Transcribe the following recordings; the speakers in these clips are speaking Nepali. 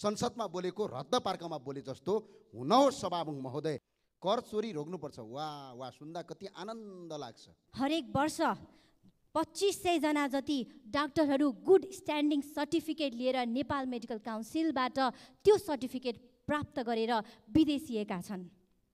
संसदमा बोलेको रद्दपार्कमा बोले जस्तो हुनुहोस् सभामुख महोदय। कर चोरी रोक्नुपर्छ। वाह वाह, सुन्दा कति आनन्द लाग्छ। हरेक वर्ष 2500 जना जति डाक्टरहरू गुड स्ट्यान्डिङ सर्टिफिकेट लिएर नेपाल मेडिकल काउन्सिलबाट त्यो सर्टिफिकेट प्राप्त गरेर विदेशिएका छन्।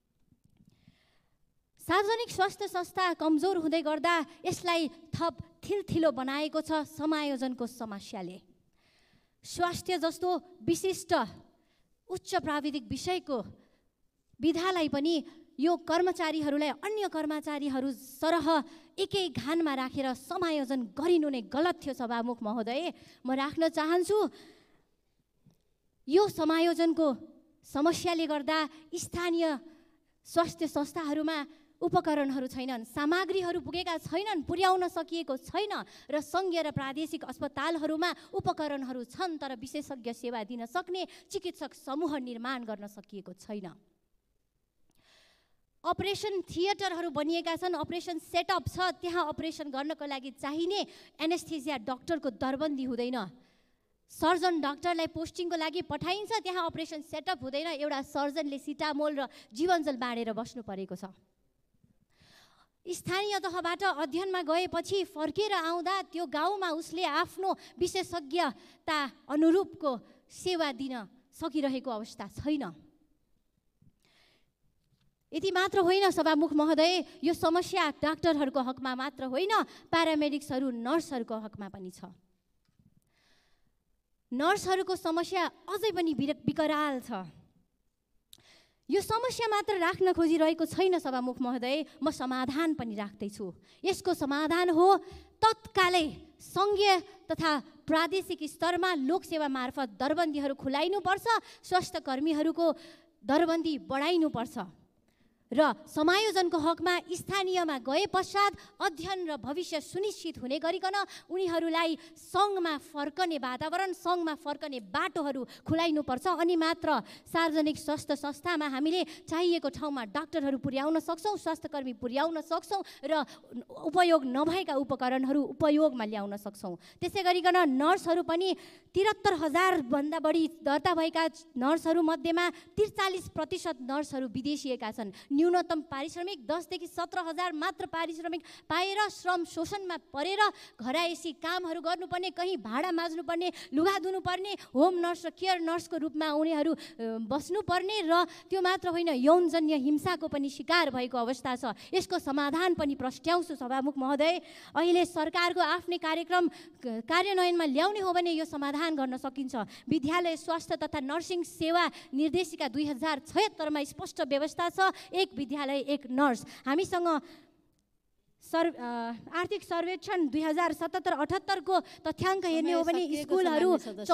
सार्वजनिक स्वास्थ्य संस्था कमजोर हुँदै गर्दा यसलाई थप थिलथिलो बनाएको छ समायोजनको समस्याले। स्वास्थ्य जस्तो विशिष्ट उच्च प्राविधिक विषयको विधालाई पनि यो कर्मचारीहरूलाई अन्य कर्मचारीहरू सरह एकै घानमा राखेर समायोजन गरिनु नै गलत थियो सभामुख महोदय। म राख्न चाहन्छु यो समायोजनको समस्याले गर्दा स्थानीय स्वास्थ्य संस्थाहरूमा उपकरणहरू छैनन्, सामग्रीहरू पुगेका छैनन्, पुर्याउन सकिएको छैन र सङ्घीय र प्रादेशिक अस्पतालहरूमा उपकरणहरू छन् तर विशेषज्ञ सेवा दिन सक्ने चिकित्सक समूह निर्माण गर्न सकिएको छैन। अपरेसन थिएटरहरू बनिएका छन्, अपरेसन सेटअप छ, त्यहाँ अपरेसन गर्नको लागि चाहिने एनेस्थेसिया डाक्टरको दरबन्दी हुँदैन। सर्जन डाक्टरलाई पोस्टिङको लागि पठाइन्छ, त्यहाँ अपरेसन सेटअप हुँदैन। एउटा सर्जनले सिटामोल र जीवनजल बाँडेर बस्नु परेको छ। स्थानीय तहबाट अध्ययनमा गएपछि फर्केर आउँदा त्यो गाउँमा उसले आफ्नो विशेषज्ञता अनुरूपको सेवा दिन सकिरहेको अवस्था छैन। यति मात्र होइन सभामुख महोदय, यो समस्या डाक्टरहरूको हकमा मात्र होइन, प्यारामेडिक्सहरू नर्सहरूको हकमा पनि छ। नर्सहरूको समस्या अझै पनि विकराल छ। यो समस्या मात्र राख्न खोजिरहेको छैन सभामुख महोदय, म समाधान पनि राख्दैछु। यसको समाधान हो तत्कालै सङ्घीय तथा प्रादेशिक स्तरमा लोकसेवा मार्फत दरबन्दीहरू खुलाइनुपर्छ, स्वास्थ्य कर्मीहरूको दरबन्दी बढाइनुपर्छ र समायोजनको हकमा स्थानीयमा गए पश्चात अध्ययन र भविष्य सुनिश्चित हुने गरिकन उनीहरूलाई सङ्घमा फर्कने वातावरण, सङ्घमा फर्कने बाटोहरू खुलाइनुपर्छ। अनि मात्र सार्वजनिक स्वास्थ्य संस्थामा हामीले चाहिएको ठाउँमा डाक्टरहरू पुर्याउन सक्छौँ, स्वास्थ्यकर्मी पुर्याउन सक्छौँ र उपयोग नभएका उपकरणहरू उपयोगमा ल्याउन सक्छौँ। त्यसै गरिकन नर्सहरू पनि 73,000 भन्दा बढी दर्ता भएका नर्सहरू मध्येमा 43% नर्सहरू विदेशिएका छन्। न्यूनतम पारिश्रमिक 10 देखि 17,000 मात्र पारिश्रमिक पाएर श्रम शोषणमा परेर घरायसी कामहरू गर्नुपर्ने, कहीँ भाडा माझ्नुपर्ने, लुगा धुनुपर्ने, होम नर्स र केयर नर्सको रूपमा उनीहरू बस्नुपर्ने र त्यो मात्र होइन यौनजन्य हिंसाको पनि शिकार भएको अवस्था छ। यसको समाधान पनि प्रस्ट्याउँछु सभामुख महोदय। अहिले सरकारको आफ्नै कार्यक्रम कार्यान्वयनमा ल्याउने हो भने यो समाधान गर्न सकिन्छ। विद्यालय स्वास्थ्य तथा नर्सिङ सेवा निर्देशिका 2076 मा स्पष्ट व्यवस्था छ, एक विद्यालय एक नर्स। हामीसँग आर्थिक सर्वेक्षण 2077-78 को तथ्याङ्क हेर्ने हो भने स्कुलहरू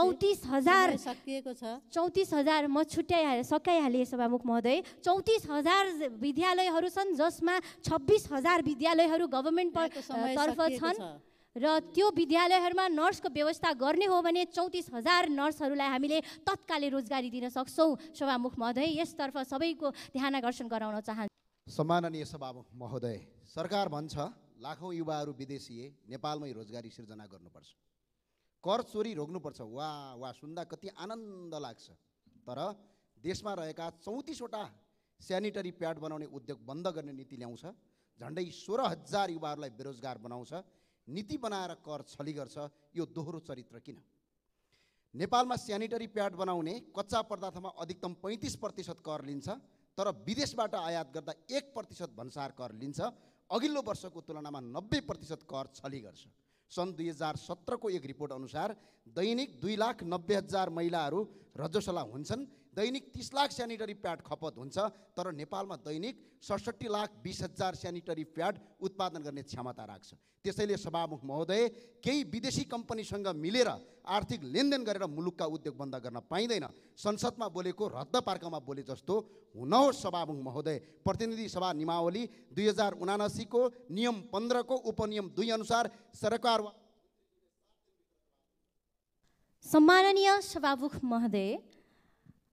34,000 म सकाइहालेँ सभामुख महोदय। 34,000 विद्यालयहरू छन् जसमा 26,000 विद्यालयहरू गभर्मेन्ट तर्फ छन् र त्यो विद्यालयहरूमा नर्सको व्यवस्था गर्ने हो भने 34,000 नर्सहरूलाई हामीले तत्कालै रोजगारी दिन सक्छौँ सभामुख महोदय। यसतर्फ सबैको ध्यान आकर्षण गराउन चाहन्छु। सम्माननीय सभामुख महोदय, सरकार भन्छ लाखौँ युवाहरू विदेशिए, नेपालमै रोजगारी सिर्जना गर्नुपर्छ, कर चोरी रोक्नुपर्छ। वाह वाह, सुन्दा कति आनन्द लाग्छ। तर देशमा रहेका 34वटा स्यानिटरी प्याड बनाउने उद्योग बन्द गर्ने नीति ल्याउँछ, झन्डै 16,000 युवाहरूलाई बेरोजगार बनाउँछ, नीति बनाएर कर छली गर्छ। यो दोहोरो चरित्र किन? नेपालमा स्यानिटरी प्याड बनाउने कच्चा पदार्थमा अधिकतम 35% कर लिन्छ, तर विदेशबाट आयात गर्दा 1% भन्सार कर लिन्छ। अघिल्लो वर्षको तुलनामा 90% कर छली गर्छ। सन् 2017 को एक रिपोर्ट अनुसार दैनिक 2,90,000 महिलाहरू रजस्वला हुन्छन्, दैनिक 30 लाख स्यानिटरी प्याड खपत हुन्छ, तर नेपालमा दैनिक 67,20,000 स्यानिटरी प्याड उत्पादन गर्ने क्षमता राख्छ। त्यसैले सभामुख महोदय, केही विदेशी कम्पनीसँग मिलेर आर्थिक लेनदेन गरेर मुलुकका उद्योग बन्द गर्न पाइँदैन। संसदमा बोलेको रद्दपार्कमा बोले जस्तो हुनुहोस् सभामुख महोदय। प्रतिनिधि सभा नियमावली 2079 को नियम 15 को उपनियम 2 अनुसार सरकार। सम्माननीय सभामुख महोदय,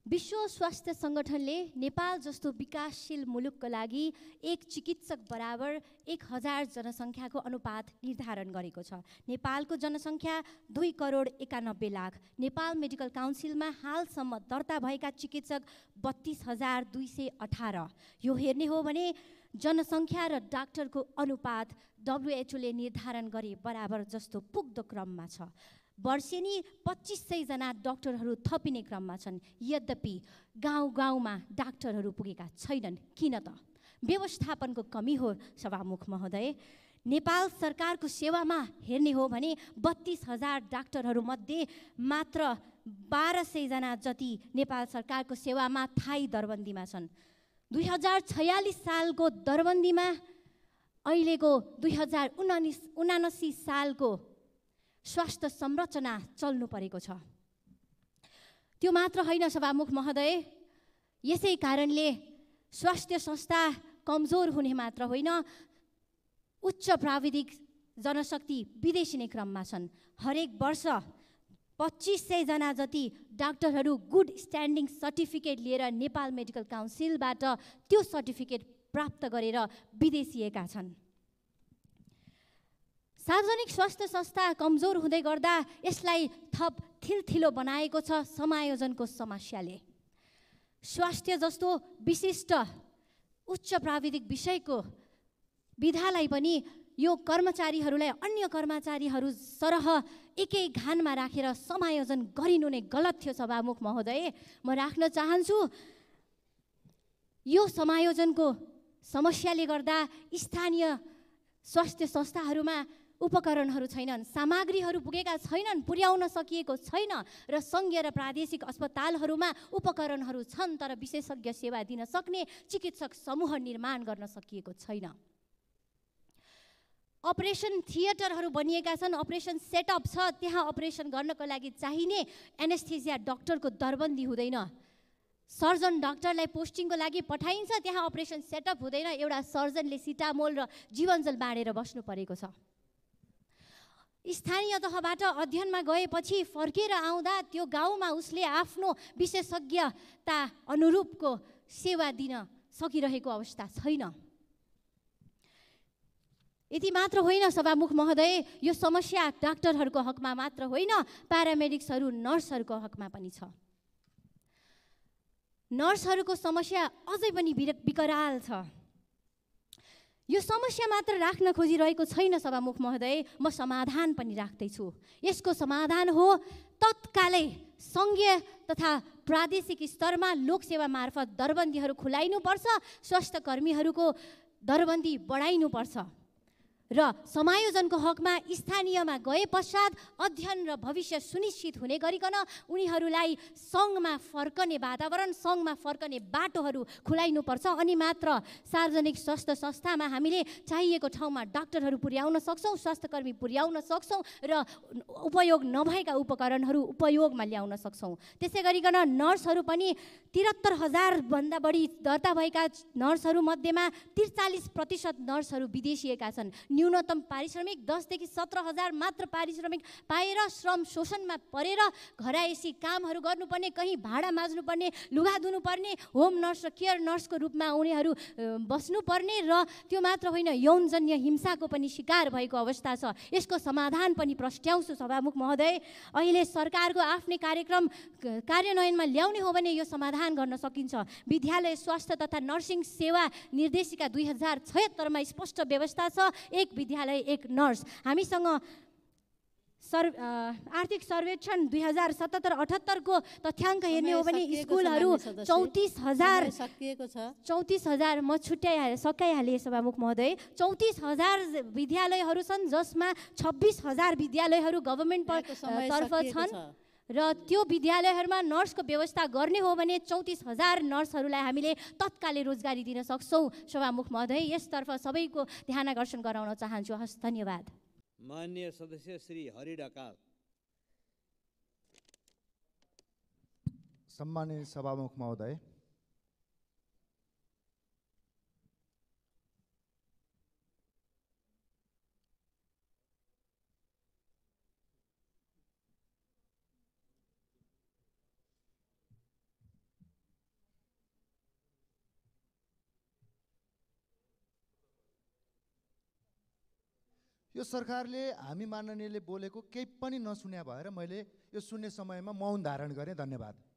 विश्व स्वास्थ्य सङ्गठनले नेपाल जस्तो विकासशील मुलुकको लागि एक चिकित्सक बराबर 1000 जनसङ्ख्याको अनुपात निर्धारण गरेको छ। नेपालको जनसङ्ख्या 2,91,00,000। नेपाल मेडिकल काउन्सिलमा हालसम्म दर्ता भएका चिकित्सक 32,218। यो हेर्ने हो भने जनसङ्ख्या र डाक्टरको अनुपात WHO ले निर्धारण गरे बराबर जस्तो पुग्दो क्रममा छ। वर्षेनी 2500 जना डाक्टरहरू थपिने क्रममा छन्। यद्यपि गाउँ गाउँमा डाक्टरहरू पुगेका छैनन्। किन त? व्यवस्थापनको कमी हो सभामुख महोदय। नेपाल सरकारको सेवामा हेर्ने हो भने 32,000 डाक्टरहरूमध्ये मात्र 1200 जना जति नेपाल सरकारको सेवामा थाई दरबन्दीमा छन्। 2046 सालको दरबन्दीमा अहिलेको 2079 सालको स्वास्थ्य संरचना चल्नु परेको छ। त्यो मात्र होइन सभामुख महोदय, यसै कारणले स्वास्थ्य संस्था कमजोर हुने मात्र होइन, उच्च प्राविधिक जनशक्ति विदेशिने क्रममा छन्। हरेक वर्ष 2500 जना जति डाक्टरहरू गुड स्ट्यान्डिङ सर्टिफिकेट लिएर नेपाल मेडिकल काउन्सिलबाट त्यो सर्टिफिकेट प्राप्त गरेर विदेशिएका छन्। सार्वजनिक स्वास्थ्य संस्था कमजोर हुँदै गर्दा यसलाई थप थिलथिलो बनाएको छ समायोजनको समस्याले। स्वास्थ्य जस्तो विशिष्ट उच्च प्राविधिक विषयको विधालाई पनि यो कर्मचारीहरूलाई अन्य कर्मचारीहरू सरह एकै घानमा राखेर समायोजन गरिनु नै गलत थियो सभामुख महोदय। म राख्न चाहन्छु, यो समायोजनको समस्याले गर्दा स्थानीय स्वास्थ्य संस्थाहरूमा उपकरणहरू छैनन्, सामग्रीहरू पुगेका छैनन्, पुर्याउन सकिएको छैन र सङ्घीय र प्रादेशिक अस्पतालहरूमा उपकरणहरू छन् तर विशेषज्ञ सेवा दिन सक्ने चिकित्सक समूह निर्माण गर्न सकिएको छैन। अपरेसन थिएटरहरू बनिएका छन्, अपरेसन सेटअप छ, त्यहाँ अपरेसन गर्नको लागि चाहिने एनेस्थेसिया डाक्टरको दरबन्दी हुँदैन। सर्जन डाक्टरलाई पोस्टिङको लागि पठाइन्छ, त्यहाँ अपरेसन सेटअप हुँदैन। एउटा सर्जनले सिटामोल र जीवनजल बाँडेर बस्नु परेको छ। स्थानीय तहबाट अध्ययनमा गएपछि फर्केर आउँदा त्यो गाउँमा उसले आफ्नो विशेषज्ञता अनुरूपको सेवा दिन सकिरहेको अवस्था छैन। यति मात्र होइन सभामुख महोदय, यो समस्या डाक्टरहरूको हकमा मात्र होइन, प्यारामेडिक्सहरू नर्सहरूको हकमा पनि छ। नर्सहरूको समस्या अझै पनि विकराल छ। यो समस्या मात्र राख्न खोजिरहेको छैन सभामुख महोदय, म समाधान पनि राख्दैछु। यसको समाधान हो तत्कालै सङ्घीय तथा प्रादेशिक स्तरमा लोकसेवा मार्फत दरबन्दीहरू खुलाइनुपर्छ, स्वास्थ्य कर्मीहरूको दरबन्दी बढाइनुपर्छ र समायोजनको हकमा स्थानीयमा गए पश्चात अध्ययन र भविष्य सुनिश्चित हुने गरिकन उनीहरूलाई सङ्घमा फर्कने वातावरण, सङ्घमा फर्कने बाटोहरू खुलाइनुपर्छ। अनि मात्र सार्वजनिक स्वास्थ्य संस्थामा हामीले चाहिएको ठाउँमा डाक्टरहरू पुर्याउन सक्छौँ, स्वास्थ्यकर्मी पुर्याउन सक्छौँ र उपयोग नभएका उपकरणहरू उपयोगमा ल्याउन सक्छौँ। त्यसै गरिकन नर्सहरू पनि 73,000 भन्दा बढी दर्ता भएका नर्सहरूमध्येमा 43% नर्सहरू विदेशिएका छन्। न्यूनतम पारिश्रमिक 10 देखि 17,000 मात्र पारिश्रमिक पाएर श्रम शोषणमा परेर घरायसी कामहरू गर्नुपर्ने, कहीँ भाडा माझ्नुपर्ने, लुगा धुनुपर्ने, होम नर्स र केयर नर्सको रूपमा उनीहरू बस्नुपर्ने र त्यो मात्र होइन, यौनजन्य हिंसाको पनि शिकार भएको अवस्था छ। यसको समाधान पनि प्रस्ट्याउँछु सभामुख महोदय। अहिले सरकारको आफ्नै कार्यक्रम कार्यान्वयनमा ल्याउने हो भने यो समाधान गर्न सकिन्छ। विद्यालय स्वास्थ्य तथा नर्सिङ सेवा निर्देशिका 2076 मा स्पष्ट व्यवस्था छ, एक विद्यालय एक नर्स। हामीसँग आर्थिक सर्वेक्षण 2077-78 को तथ्याङ्क हेर्ने हो भने स्कुलहरू 34,000 म सकाइहालेँ सभामुख महोदय। 34,000 विद्यालयहरू छन् जसमा 26,000 विद्यालयहरू गभर्मेन्ट तर्फ छन् र त्यो विद्यालयहरूमा नर्सको व्यवस्था गर्ने हो भने 34,000 नर्सहरूलाई हामीले तत्कालै रोजगारी दिन सक्छौँ सभामुख महोदय। यसतर्फ सबैको ध्यान आकर्षण गराउन चाहन्छु। हस्, धन्यवाद। माननीय सदस्य श्री हरि ढकाल। सम्मानित सभामुख महोदय, यो सरकारले हामी माननीयले बोलेको केही पनि नसुन्या भएर मैले यो सुन्ने समयमा मौन धारण गरेँ। धन्यवाद।